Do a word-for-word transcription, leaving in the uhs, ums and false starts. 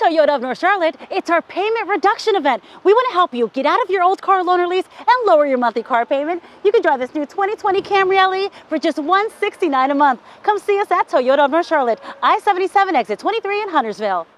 Toyota of North Charlotte, it's our payment reduction event. We want to help you get out of your old car loan or lease and lower your monthly car payment. You can drive this new twenty twenty Camry L E for just one hundred sixty-nine dollars a month. Come see us at Toyota of North Charlotte, I seventy-seven exit twenty-three in Huntersville.